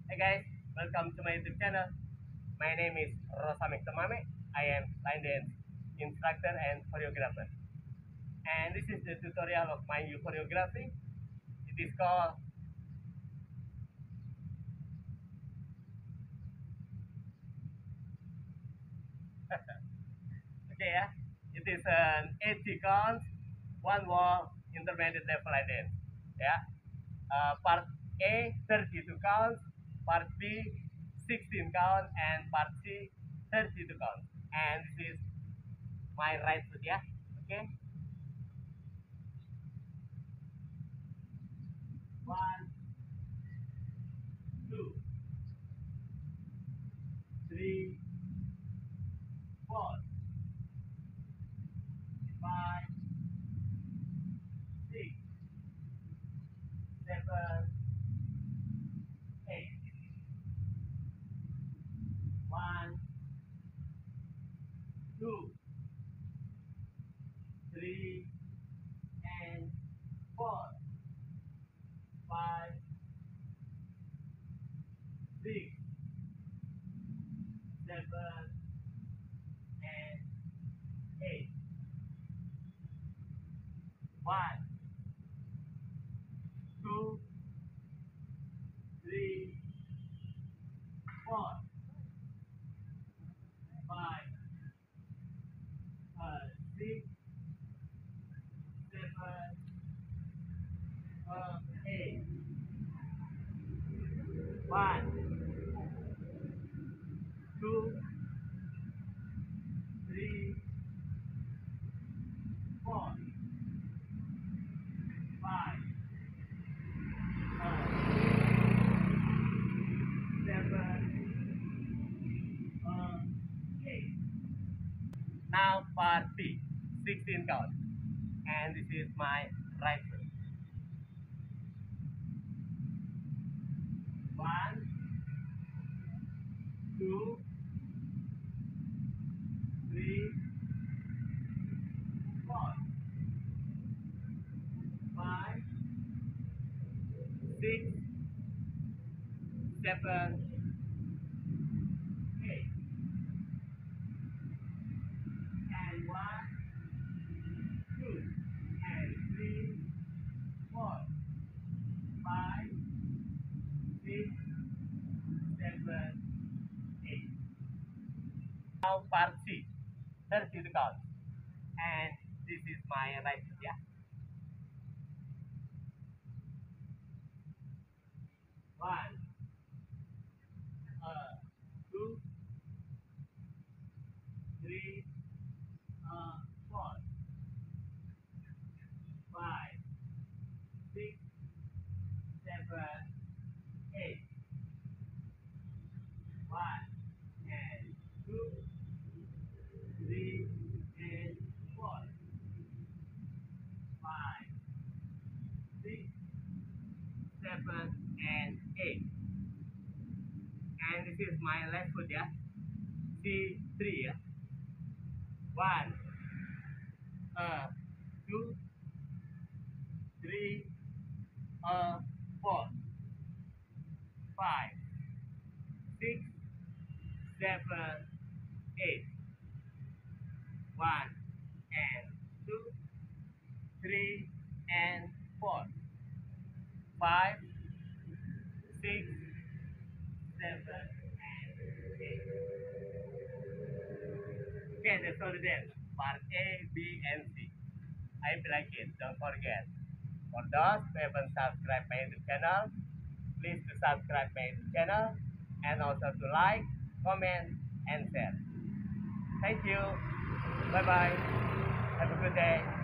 Hey guys, welcome to my YouTube channel. My name is Rosamik Tamame. I am line dance instructor and choreographer. And this is the tutorial of my new choreography. It is called okay yeah. It is an 8 seconds, one wall, intermediate level line dance. Yeah. Part A 32 counts, part B 16 counts, and part C 32 counts. And this is my right foot, yeah. Okay. One, two, three, four, five, six, seven, eight. One, two, three, and four, five, six, seven, and eight. One, two, three, four, five, six, seven, eight. One, two, three, four, five, seven, eight. Now part B, 16 count. And this is my right foot. One, two, three, four, five, six, seven, eight. And one, two, and three, four, five, six, seven, eight. Now part C, 30 count. And this is my right foot, yeah. One, two, three, four, five, six, seven, eight. One, and two, three, and four, five, six, seven, and eight. And this is my left foot, yeah. C3, yeah. One, two, three, four, five, six, seven, eight. One, and two, three, and four, five, six, seven, and eight. Okay, that's all then. Part A, B, and C. I hope you like it. Don't forget. For those who haven't subscribed my YouTube channel, please to subscribe my YouTube channel and also to like, comment, and share. Thank you. Bye bye. Have a good day.